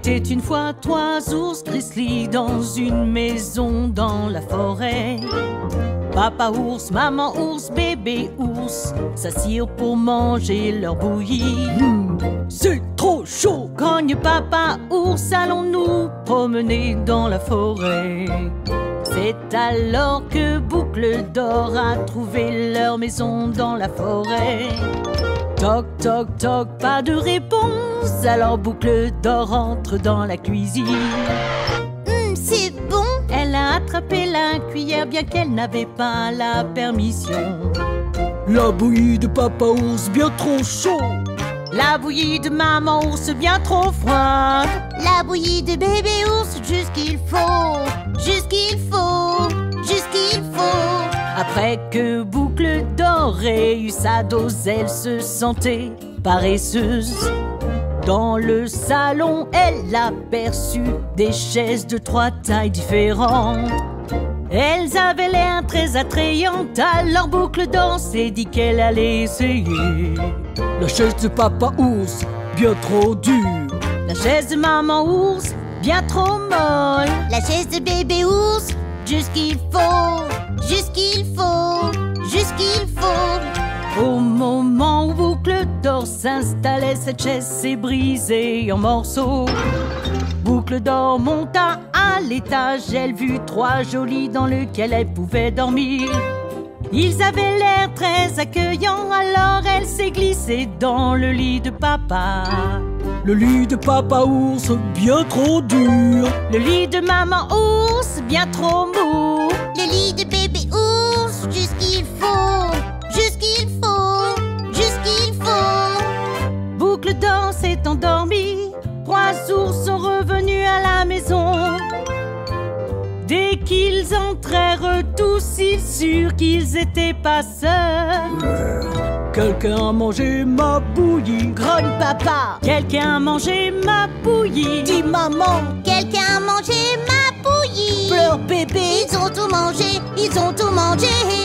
[SPEAKER 1] était une fois 3 ours grizzly dans une maison dans la forêt. Papa ours, maman ours, bébé ours s'assirent pour manger leur bouillie.
[SPEAKER 3] C'est trop chaud!
[SPEAKER 1] Cogne papa ours, allons-nous promener dans la forêt. C'est alors que Boucle d'Or a trouvé leur maison dans la forêt. Toc, toc, toc, pas de réponse. Alors Boucle d'Or entre dans la cuisine.
[SPEAKER 2] C'est bon.
[SPEAKER 1] Elle a attrapé la cuillère bien qu'elle n'avait pas la permission.
[SPEAKER 3] La bouillie de papa ours bien trop chaud.
[SPEAKER 1] La bouillie de maman ours bien trop froide.
[SPEAKER 2] La bouillie de bébé ours, juste qu'il faut. Juste qu'il faut. Juste qu'il faut.
[SPEAKER 1] Après que Boucle d'Or ait eu sa dose, elle se sentait paresseuse. Dans le salon, elle aperçut des chaises de 3 tailles différentes. Elles avaient l'air très attrayantes, alors Boucle d'Or s'est dit qu'elle allait essayer.
[SPEAKER 3] La chaise de papa ours, bien trop dure.
[SPEAKER 1] La chaise de maman ours, bien trop molle.
[SPEAKER 2] La chaise de bébé ours, juste qu'il faut. Juste qu'il faut. Juste qu'il faut.
[SPEAKER 1] Au moment où Boucle d'Or s'installait, cette chaise s'est brisée en morceaux. Boucle d'Or monta à l'étage, elle vit 3 jolis dans lequel elle pouvait dormir. Ils avaient l'air très accueillants, alors elle s'est glissée dans le lit de papa.
[SPEAKER 3] Le lit de papa ours, bien trop dur.
[SPEAKER 1] Le lit de maman ours, bien trop mou.
[SPEAKER 2] Le lit de bébé ours, juste qu'il faut. Juste qu'il faut. Juste qu'il faut.
[SPEAKER 1] Boucle d'Or s'est endormie. 3 ours sont revenus à la maison. Dès qu'ils entrèrent tous, ils surent qu'ils étaient pas seuls.
[SPEAKER 3] Quelqu'un a mangé ma bouillie.
[SPEAKER 2] Grogne papa.
[SPEAKER 1] Quelqu'un a mangé ma bouillie.
[SPEAKER 2] Dis maman. Quelqu'un a mangé ma bouillie.
[SPEAKER 8] Pleure bébé.
[SPEAKER 2] Ils ont tout mangé. Ils ont tout mangé.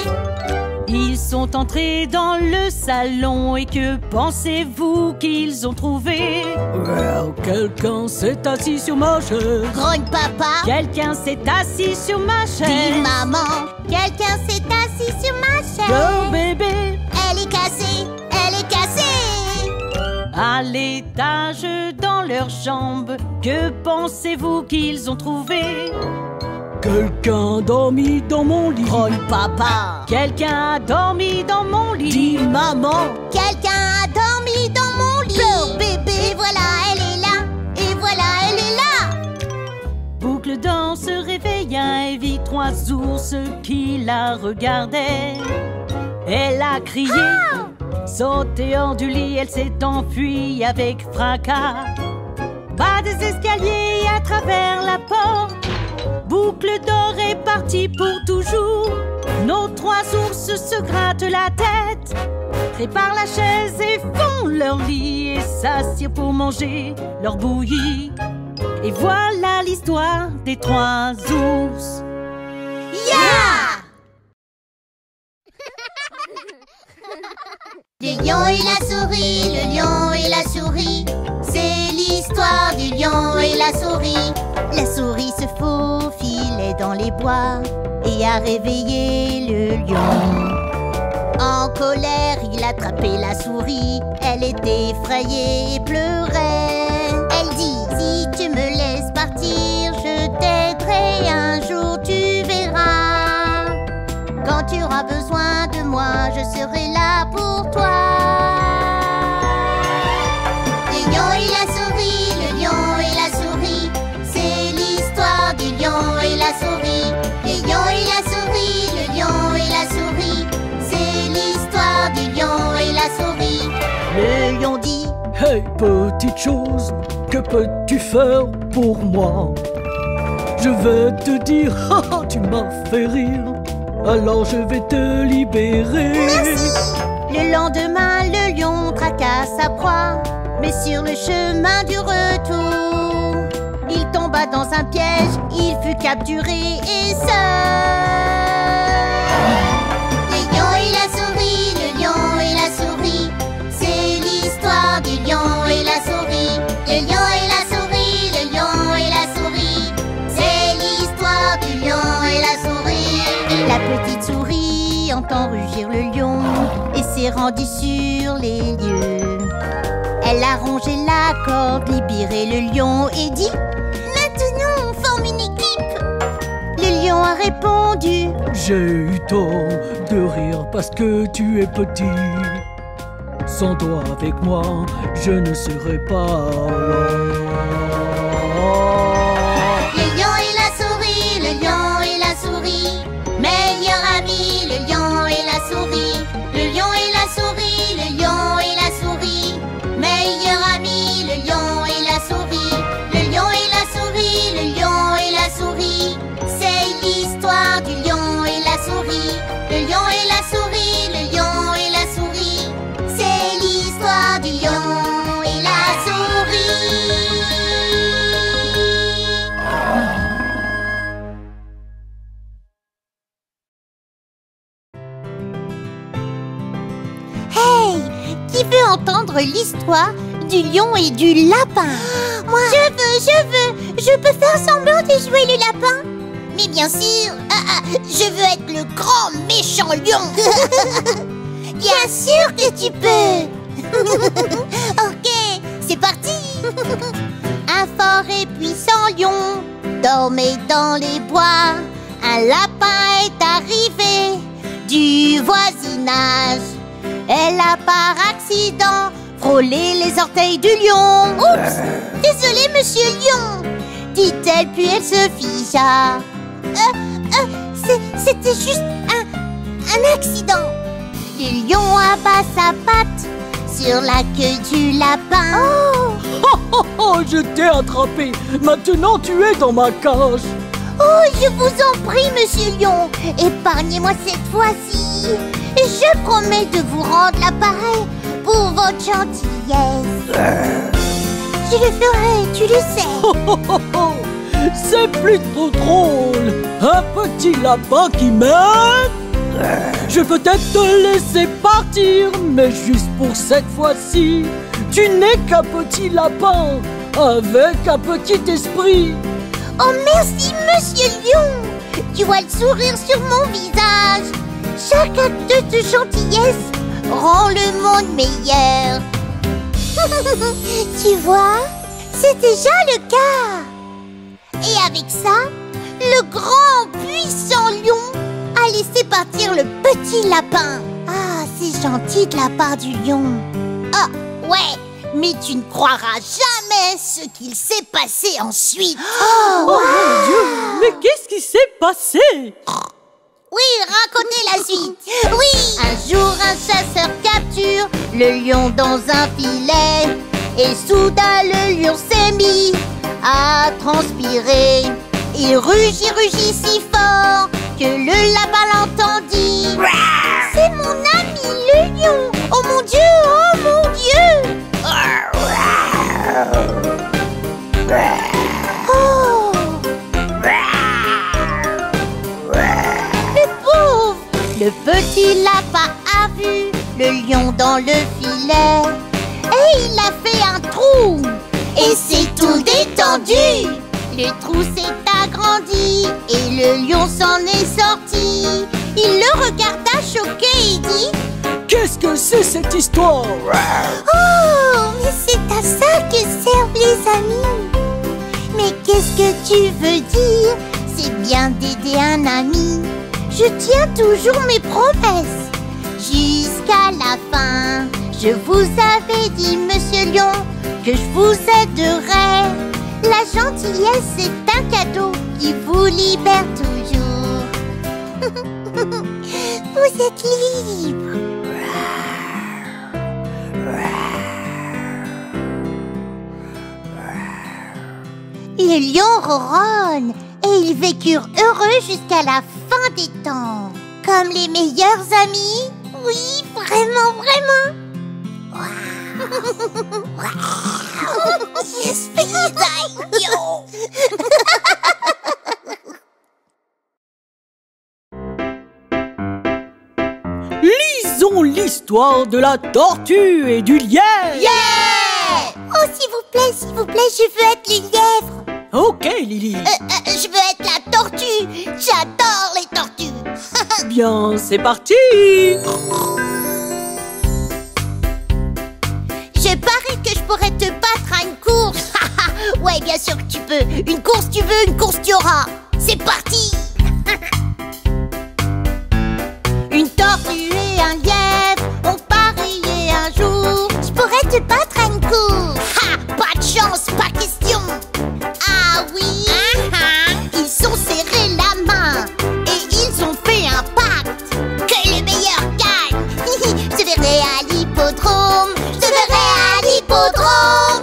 [SPEAKER 1] Ils sont entrés dans le salon et que pensez-vous qu'ils ont trouvé?
[SPEAKER 3] Quelqu'un s'est assis sur ma chaise.
[SPEAKER 2] Grogne papa.
[SPEAKER 1] Quelqu'un s'est assis sur ma chaise.
[SPEAKER 2] Dis maman. Quelqu'un s'est assis sur ma chaise.
[SPEAKER 1] Pleure bébé.
[SPEAKER 2] Elle est cassée. Elle est cassée.
[SPEAKER 1] À l'étage dans leur chambre, que pensez-vous qu'ils ont trouvé?
[SPEAKER 3] Quelqu'un a dormi dans mon lit.
[SPEAKER 8] Grogne papa.
[SPEAKER 1] Quelqu'un a dormi dans mon lit.
[SPEAKER 8] Dis maman.
[SPEAKER 2] Quelqu'un a dormi dans mon lit.
[SPEAKER 8] Pleure bébé.
[SPEAKER 2] Et voilà, elle est là. Et voilà, elle est là.
[SPEAKER 1] Boucle d'Or se réveilla et vit 3 ours qui la regardaient. Elle a crié, sauté hors du lit, elle s'est enfuie avec fracas. Bas des escaliers à travers la porte, Boucle d'Or est partie pour toujours. Nos 3 ours se grattent la tête, préparent la chaise et font leur lit et s'assirent pour manger leur bouillie. Et voilà l'histoire des 3 ours.
[SPEAKER 2] Yeah! Le lion et la souris, le lion et la souris, c'est l'histoire du lion et la souris. La souris se faufilait dans les bois et a réveillé le lion. En colère, il attrapait la souris, elle était effrayée et pleurait. Elle dit, si tu me laisses partir, je t'aiderai un jour, tu verras. Quand tu auras besoin de moi, je serai là pour toi. Le lion et la souris, le lion et la souris, c'est l'histoire du lion et la souris. Le lion et la souris, le lion et la souris, c'est l'histoire du lion et la souris. Le lion dit,
[SPEAKER 3] hey petite chose, que peux-tu faire pour moi? Je vais te dire, haha, tu m'as fait rire, alors je vais te libérer.
[SPEAKER 2] Merci. Le lendemain, le lion traqua sa proie, mais sur le chemin du retour, il tomba dans un piège, il fut capturé et seul. Le lion et la souris, le lion et la souris, c'est l'histoire du lion et la souris. Le lion et la souris, le petite souris entend rugir le lion et s'est rendue sur les lieux. Elle a rongé la corde, libéré le lion et dit: maintenant on forme une équipe. Le lion a répondu:
[SPEAKER 3] j'ai eu tort de rire parce que tu es petit. Sans toi avec moi, je ne serais pas là.
[SPEAKER 2] Le lion et la souris, le lion et la souris, meilleurs amis, le lion et la souris. Le lion et la souris, le lion et la souris, meilleurs amis, le lion et la souris. Le lion et la souris, le lion et la souris, c'est l'histoire du lion et la souris. Le lion et la souris, le lion et la souris, c'est l'histoire du lion et la souris. Hey, qui veut entendre l'histoire du lion et du lapin? Moi. Je peux faire semblant de jouer le lapin. Mais bien sûr, je veux être le grand méchant lion. Bien sûr que tu peux. Ok, c'est parti. Un fort et puissant lion dormait dans les bois. Un lapin est arrivé du voisinage. Elle a par accident frôlé les orteils du lion. Oups, désolé monsieur lion, dit-elle puis elle se figea. C'était juste un accident. Le lion abat sa patte sur la queue du lapin.
[SPEAKER 3] Oh, je t'ai attrapé. Maintenant tu es dans ma cage.
[SPEAKER 2] Oh, je vous en prie, monsieur lion, épargnez-moi cette fois-ci. Je promets de vous rendre l'appareil pour votre gentillesse. Je le ferai, tu le sais.
[SPEAKER 3] C'est plus trop drôle. Un petit lapin qui m'aime. Je vais peut-être te laisser partir, mais juste pour cette fois-ci. Tu n'es qu'un petit lapin avec un petit esprit.
[SPEAKER 2] Oh merci monsieur lion. Tu vois le sourire sur mon visage. Chaque acte de gentillesse rend le monde meilleur. Tu vois, c'est déjà le cas. Et avec ça, le grand puissant lion a laissé partir le petit lapin. Ah, c'est gentil de la part du lion. Ah, ouais, mais tu ne croiras jamais ce qu'il s'est passé ensuite.
[SPEAKER 3] Oh mon Dieu, mais qu'est-ce qui s'est passé?
[SPEAKER 2] Oui, racontez la suite. Oui. Un jour, un chasseur capture le lion dans un filet. Et soudain, le lion s'est mis à transpirer. Il rugit si fort que le lapin l'entendit. C'est mon ami le lion. Oh mon Dieu, oh mon Dieu. Oh. Le petit lapin a vu le lion dans le filet et il a fait un trou et c'est tout détendu. Le trou s'est agrandi et le lion s'en est sorti. Il le regarda choqué et dit:
[SPEAKER 3] qu'est-ce que c'est cette histoire?
[SPEAKER 2] Oh, mais c'est à ça que servent les amis. Mais qu'est-ce que tu veux dire? C'est bien d'aider un ami. Je tiens toujours mes promesses. Jusqu'à la fin, je vous avais dit, monsieur lion, que je vous aiderai. La gentillesse est un cadeau qui vous libère toujours. Vous êtes libre. Le lion ronronne et ils vécurent heureux jusqu'à la fin des temps. Comme les meilleurs amis. Oui, vraiment, vraiment.
[SPEAKER 3] Lisons l'histoire de la tortue et du lièvre.
[SPEAKER 2] Yeah! Oh, s'il vous plaît, je veux être le lièvre.
[SPEAKER 3] Ok, Lily.
[SPEAKER 2] Je veux être la tortue. J'adore les tortues.
[SPEAKER 3] bien, c'est parti.
[SPEAKER 2] Je parie que je pourrais te battre à une course. Ouais, bien sûr que tu peux. Une course tu veux, une course tu auras. C'est parti. Une tortue et un lièvre ont parié un jour. Je pourrais te battre à une course. Pas de chance, pas question. Ah oui. Ils sont serrés la main et ils ont fait un pacte. Que le meilleur gagne. Je te verrai à l'hippodrome. Je te verrai à l'hippodrome.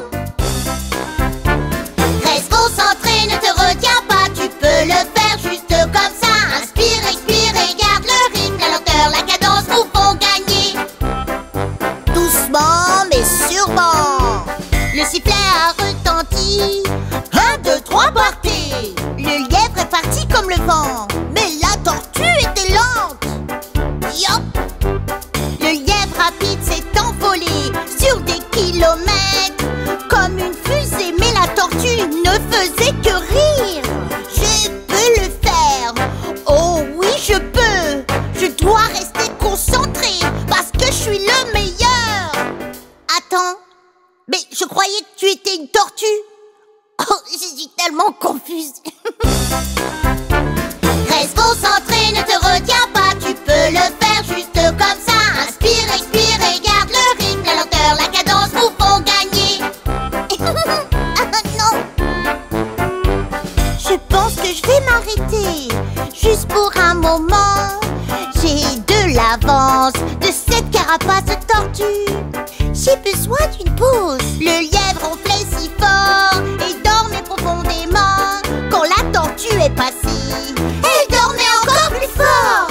[SPEAKER 2] Reste concentré, ne te retiens pas. Tu peux le faire juste comme ça. Inspire, expire et garde le rythme. La lenteur, la cadence vous font gagner. Doucement mais sûrement. Le sifflet a retenti. 1, 2, 3, partez. Le lièvre est parti comme le vent, mais la tortue était lente. Yop. Le lièvre rapide s'est envolé sur des kilomètres comme une fusée, mais la tortue ne faisait que rire. Je peux le faire. Oh oui, je peux. Je dois rester concentré parce que je suis le meilleur. Attends, mais je croyais que tu étais une tortue. Oh, je suis tellement confuse. Reste concentré, ne te retiens pas. Tu peux le faire juste comme ça. Inspire, expire et garde le rythme. La lenteur, la cadence vous font gagner. Non. Je pense que je vais m'arrêter juste pour un moment. J'ai de l'avance de cette carapace de tortue. J'ai besoin d'une pause. Le lièvre ronflait si fort et dormait profondément. Quand la tortue est passée, elle dormait encore plus fort.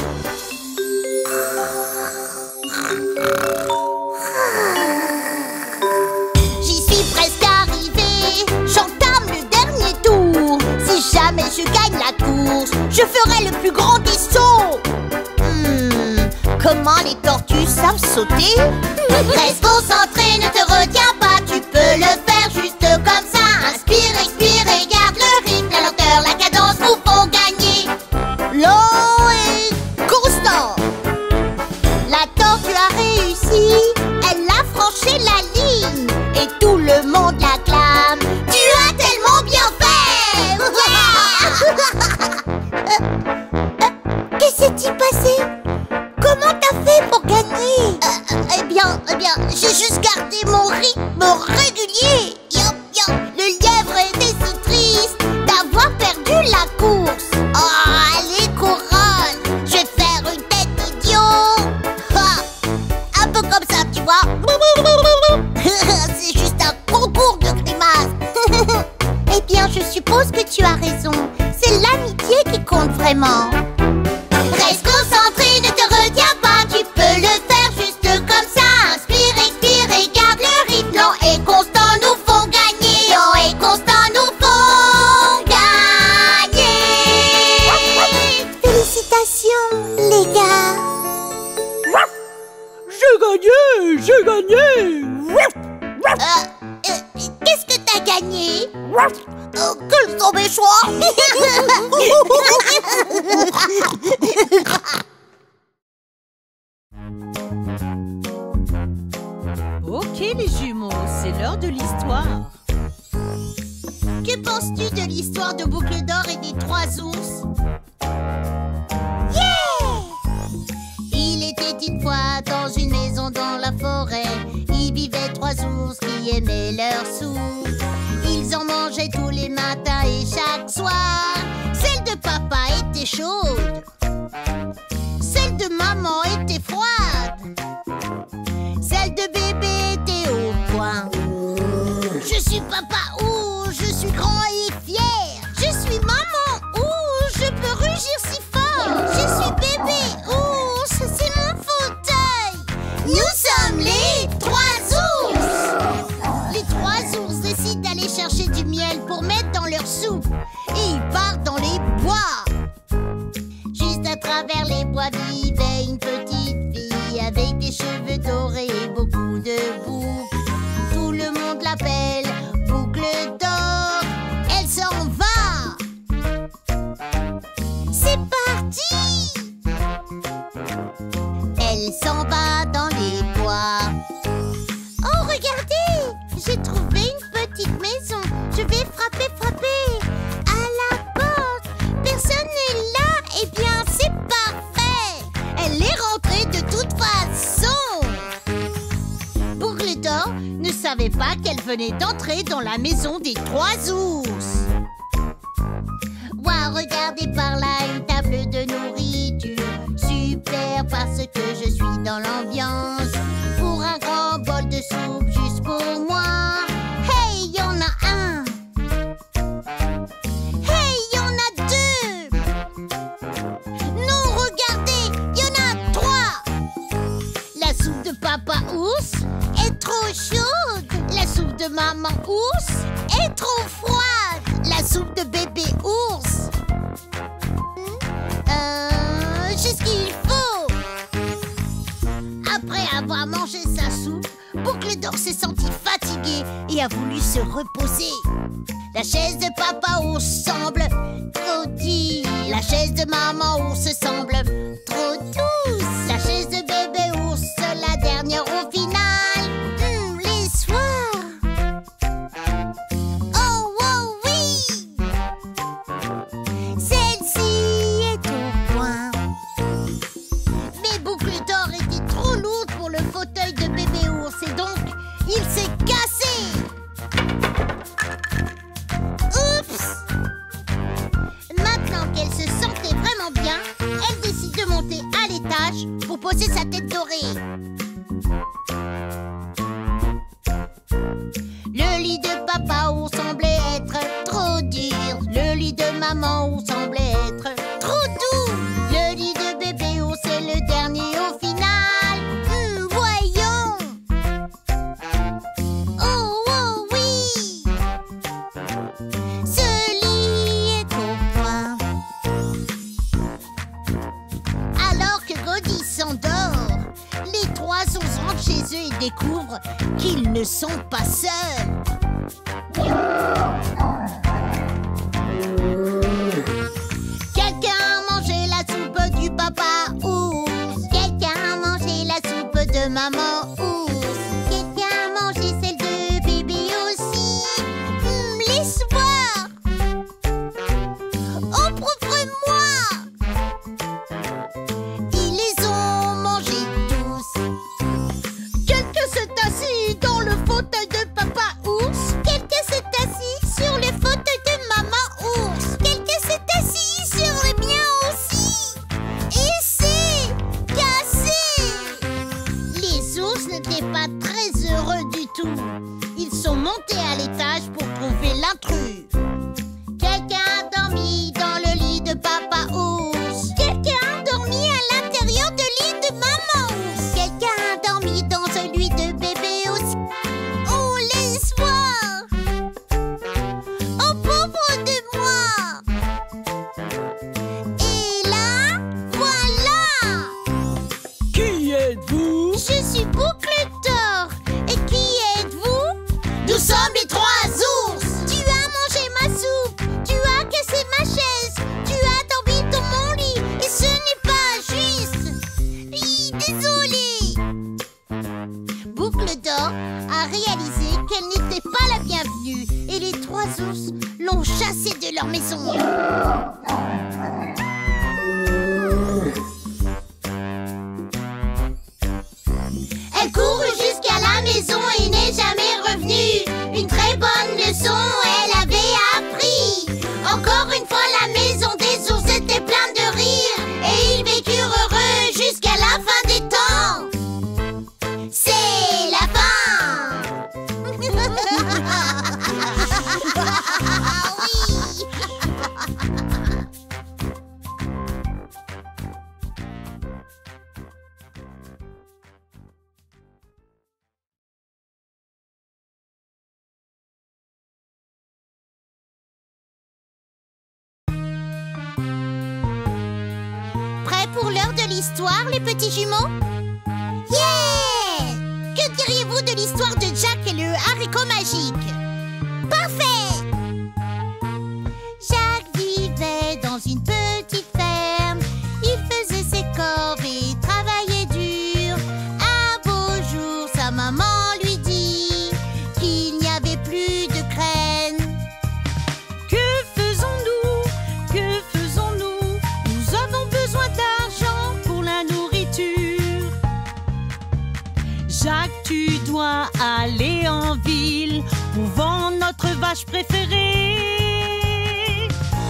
[SPEAKER 2] J'y suis presque arrivée. J'entame le dernier tour. Si jamais je gagne la course, je ferai le plus grand des sauts. Comment les tortues savent sauter? Reste concentré, ne te retiens pas. Tu peux le faire juste comme ça. Inspire, expire et garde le rythme. La lenteur, la cadence vous font gagner. Lent et constant. La tortue a réussi. Elle a franchi la ligne et tout le monde l'acclame. Tu as tellement bien fait. Qu'est-ce qui s'est passé? Comment t'as fait pour gagner? Eh bien, j'ai juste gardé mon rythme régulier. Yop, yop. Le lièvre était si triste d'avoir perdu la course. Oh, allez, couronne. Je vais faire une tête d'idiot. Un peu comme ça, tu vois. C'est juste un concours de grimaces. Eh bien, je suppose que tu as raison. C'est l'amitié qui compte vraiment. Reste concentré, ne te retiens pas. Tu peux le faire juste comme ça. Inspire, expire et garde le rythme. Lent et constant nous font gagner. Lent et constant nous font gagner. Félicitations, les gars.
[SPEAKER 3] J'ai gagné.
[SPEAKER 2] Qu'est-ce que t'as gagné? Quels sont mes choix?
[SPEAKER 1] Ok les jumeaux, c'est l'heure de l'histoire.
[SPEAKER 2] Que penses-tu de l'histoire de Boucle d'Or et des 3 ours? Yeah! Il était une fois dans une maison dans la forêt. Il vivait 3 ours qui aimaient leur soupe. Ils en mangeaient tous les matins et chaque soir. Celle de papa était chaude. Celle de maman était froide. Celle de bébé était au point. Je suis papa ours, je suis grand et fier. Je suis maman ours, je peux rugir si fort. Je suis bébé ours, c'est mon fauteuil. Nous sommes les 3 ours. Les 3 ours décident d'aller chercher du miel pour mettre dans leur soupe. Et ils partent dans les bois. Juste à travers les bois vivait une petite fille avec des cheveux dorés et beaucoup de boucles. Tout le monde l'appelle Boucle
[SPEAKER 8] pas qu'elle venait d'entrer dans la maison des 3 ours. Ouah, regardez par là, une table de nourriture. Super parce que je suis dans l'ambiance. Pour un grand bol de soupe juste pour moi. Hey, y en a un. Hey, y en a 2. Non, regardez, y en a 3. La soupe de papa ours est trop chaude. La soupe de maman ours est trop froide. La soupe de bébé ours, j'ai ce qu'il faut. Après avoir mangé sa soupe, Boucle d'Or s'est senti fatigué et a voulu se reposer. La chaise de papa ours semble trop dure. La chaise de maman ours semble trop douce. La chaise de bébé ours, la dernière au final. Les soirs. Oh, oh oui. Celle-ci est au point. Mais Boucle d'Or était trop lourde pour le fauteuil de bébé ours et donc il s'est cassé. Oups! Maintenant qu'elle se sentait vraiment bien, elle décide de monter à l'étage pour poser sa tête dorée. Le lit de papa ours semblait être trop dur. Le lit de maman ours semblait être trop doux. Le lit de bébé ours est le dernier au final. Voyons. Oh, oh oui. Ce lit est au point. Alors que Goldie s'endort, les 3 ours rentrent chez eux et découvrent qu'ils ne sont pas seuls. Quelqu'un a mangé la soupe du papa ours. Quelqu'un a mangé la soupe de maman ours. Quelqu'un a mangé celle de bébé aussi. Laisse voir. Oh, prouve-moi. Ils les ont mangés tous. Quelqu'un s'est assis dans le fauteuil de papa ours. Quelqu'un s'est assis sur le fauteuil de maman ours. Quelqu'un s'est assis sur les miens aussi. Et c'est cassé. Les ours n'étaient pas très heureux du tout. Ils sont montés à l'étage pour trouver l'intrus. Quelqu'un a dormi dans le lit de papa ours. Quelqu'un a dormi à l'intérieur du lit de maman ours. Quelqu'un a dormi dans celui de bébé aussi. Oh, laisse voir. Oh, pauvre de moi. Et là, voilà.
[SPEAKER 3] Qui êtes-vous?
[SPEAKER 8] Je suis Boucle d'Or. Et qui êtes-vous? Nous sommes les 3 ours. Tu as mangé ma soupe. Tu as cassé ma chaise. Tu as dormi dans mon lit. Et ce n'est pas juste. Désolée. Boucle d'Or a réalisé qu'elle n'était pas la bienvenue. Et les 3 ours l'ont chassée de leur maison. Elle court jusqu'à la maison et n'est jamais revenue. Une très bonne leçon elle avait appris. Encore une fois la maison des ours était pleine de rire. Et ils vécurent heureux jusqu'à la fin des temps. C'est la fin. Oui. Prêts pour l'heure de l'histoire, les petits jumeaux? Yeah! Que diriez-vous de l'histoire de Jack et le haricot magique? Parfait! Jack vivait dans une petite ferme. Il faisait ses corvées, travaillait dur. Un beau jour, sa maman lui dit qu'il n'y avait plus de graines.
[SPEAKER 1] Que faisons-nous? Que faisons-nous? Nous avons besoin d'argent pour la nourriture. vache préférée.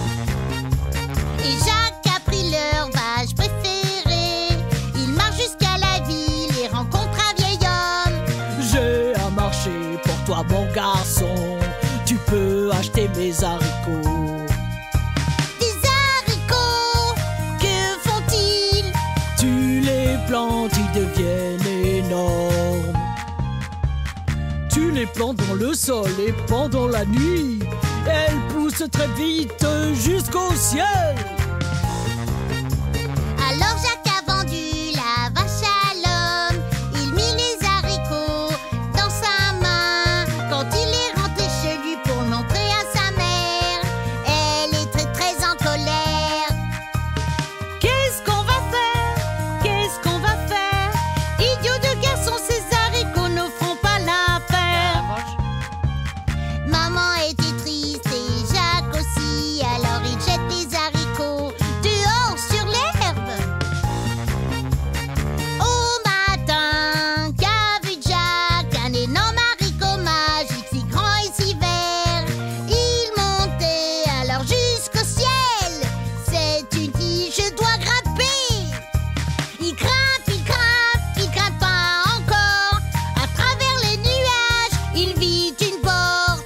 [SPEAKER 2] Et Jacques a pris leur vache préférée. Il marche jusqu'à la ville et rencontre un vieil homme.
[SPEAKER 3] J'ai un marché pour toi mon garçon, tu peux acheter mes haricots.
[SPEAKER 2] Des haricots, que font-ils?
[SPEAKER 3] Tu les plantes, ils deviennent énormes. Tu les plantes dans le sol et pendant la nuit, elles poussent très vite jusqu'au ciel.
[SPEAKER 2] Alors Jacques a vendu la vache à l'homme. Il mit les haricots dans sa main. Quand il est rentré chez lui pour le montrer à sa mère, elle est très très en colère.
[SPEAKER 1] Qu'est-ce qu'on va faire? Qu'est-ce qu'on va faire? Idiot de garçon, ces haricots ne feront pas l'affaire.
[SPEAKER 2] Maman était triste et Jacques aussi. Alors il jette les haricots dehors sur l'herbe. Au matin, qu'a vu Jacques? Un énorme haricot magique, si grand et si vert. Il montait alors jusqu'au ciel. C'est une tige, je dois grimper. Il grimpe, il grimpe, il grimpe pas encore. À travers les nuages, il vit une porte.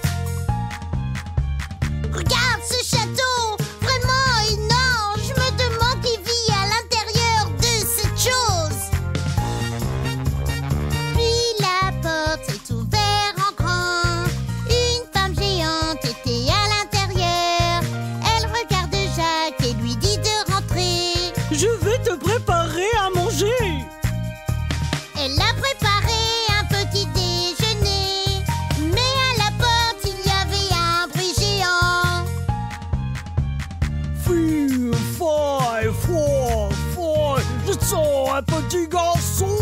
[SPEAKER 2] Regarde ce château, vraiment énorme. Je me demande qui vit à l'intérieur de cette chose. Puis la porte s'est ouverte en grand. Une femme géante était à l'intérieur. Elle regarde Jacques et lui dit de rentrer.
[SPEAKER 3] Je vais te préparer à manger.
[SPEAKER 2] Elle a préparé un petit déjeuner. Mais à la porte il y avait un bruit géant.
[SPEAKER 3] Fille, folle, folle, folle, je sens un petit garçon.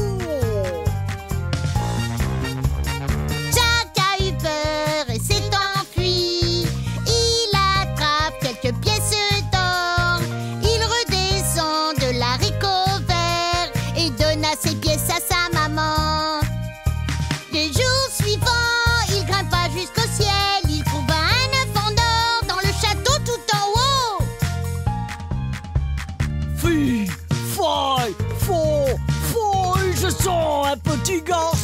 [SPEAKER 2] Jacques a eu peur et s'est enfui. Il attrape quelques pièces d'or. Il redescend de l'haricot vert et donne à ses pièces à sa maman. Le jour suivant, il grimpa jusqu'au ciel. Il trouva un œuf en or dans le château tout en haut.
[SPEAKER 3] Fille, folle, folle, folle, je sens un petit garçon.